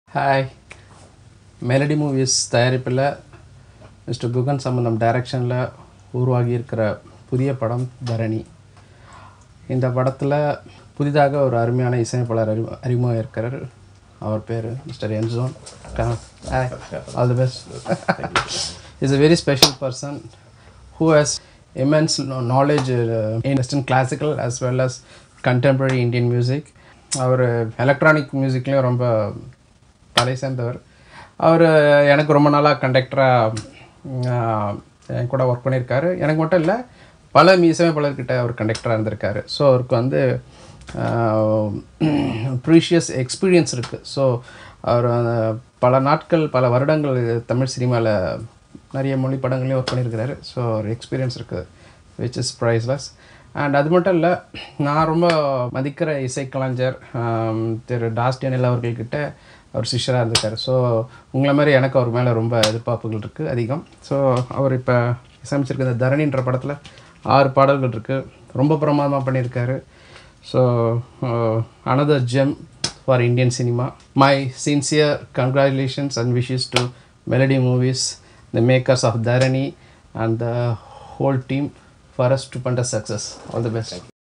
Hi melody movies தயாரிப்பில் mister Guhan Sambandam டைரக்ஷனில் உருவாகி இருக்கிற புதிய படம் தரணி. இந்த படத்தில் புதிதாக ஒரு அருமையான இசையமைப்பாளர் அறிமுகம் இருக்கிறார். அவர் பேர் mister Enjon. Hi, all the best. Is a very special person who has immense knowledge in Western classical as well as contemporary Indian music. அவர் எலக்ட்ரானிக் மியூசிக்லேயும் ரொம்ப தலை சேர்ந்தவர். அவர் எனக்கு ரொம்ப நாளாக கண்டக்டராக என் கூட ஒர்க் பண்ணியிருக்காரு. எனக்கு மட்டும் இல்லை, பல இசையமைப்பாளர்கிட்ட அவர் கண்டக்டராக இருந்திருக்காரு. ஸோ அவருக்கு வந்து ப்ரீஷியஸ் எக்ஸ்பீரியன்ஸ் இருக்குது. ஸோ அவர் பல நாட்கள் பல வருடங்கள் தமிழ் சினிமாவில் நிறைய மொழி படங்களையும் ஒர்க் பண்ணியிருக்கிறாரு. ஸோ ஒரு எக்ஸ்பீரியன்ஸ் இருக்குது விச் இஸ் ப்ரைஸ்லெஸ். அண்ட் அது மட்டும் இல்லை, நான் ரொம்ப மதிக்கிற இசைக்கலைஞர் திரு டாஸ்டியனில் அவர்கள்கிட்ட அவர் சிஷ்யராக இருந்திருக்கார். ஸோ உங்களை மாதிரி எனக்கு அவர் மேலே ரொம்ப எதிர்பார்ப்புகள் இருக்குது அதிகம். ஸோ அவர் இப்போ இசையமைச்சிருக்க இந்த தரணின்ற படத்தில் 6 பாடல்கள் இருக்குது. ரொம்ப பிரமாதமாக பண்ணியிருக்காரு. So another gem for Indian cinema. My sincere congratulations and wishes to Melody Movies, the makers of Dharani and the whole team for a stupendous success. All the best.